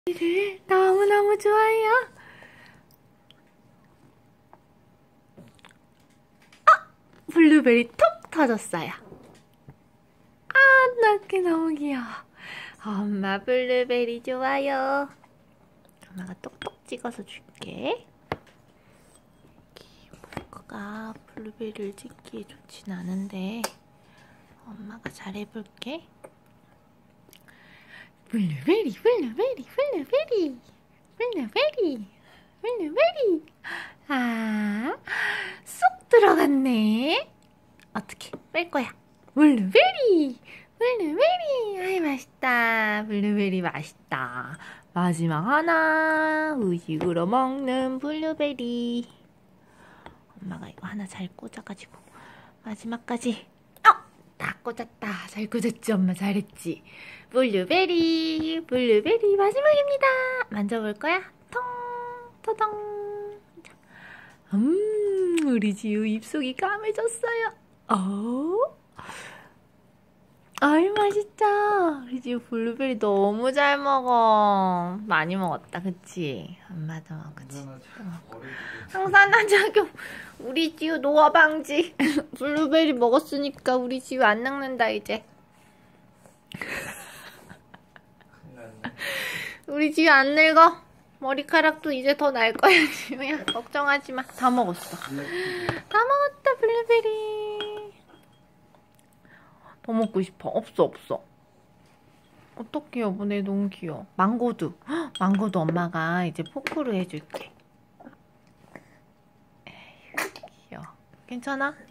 너무너무 좋아요. 블루베리 톡 터졌어요. 어떡해, 너무 귀여워. 엄마 블루베리 좋아요. 엄마가 똑똑 찍어서 줄게. 모코가 블루베리를 찍기에 좋진 않은데 엄마가 잘해볼게. 블루베리, 블루베리, 블루베리, 블루베리, 블루베리. 쏙 들어갔네. 어떻게 뺄 거야? 블루베리, 블루베리. 아이, 맛있다. 블루베리 맛있다. 마지막 하나. 의식으로 먹는 블루베리. 엄마가 이거 하나 잘 꽂아가지고 마지막까지. 다 꽂았다. 잘 꽂았지? 엄마 잘했지? 블루베리, 블루베리 마지막입니다. 만져볼 거야? 통, 토동. 우리 지우 입속이 까매졌어요. 아이, 맛있다. 우리 지우 블루베리 너무 잘 먹어. 많이 먹었다, 그치? 엄마도 먹었지? 항산화작용. 우리 지우 노화 방지. 블루베리 먹었으니까 우리 지우 안 늙는다, 이제. 우리 지우 안 늙어. 머리카락도 이제 더 날 거야, 지우야. 걱정하지 마. 다 먹었어. 다 먹었다, 블루베리. 더 먹고 싶어. 없어. 어떡해, 여보네. 너무 귀여워. 망고도. 망고도 엄마가 이제 포크로 해줄게. 에휴, 귀여워. 괜찮아?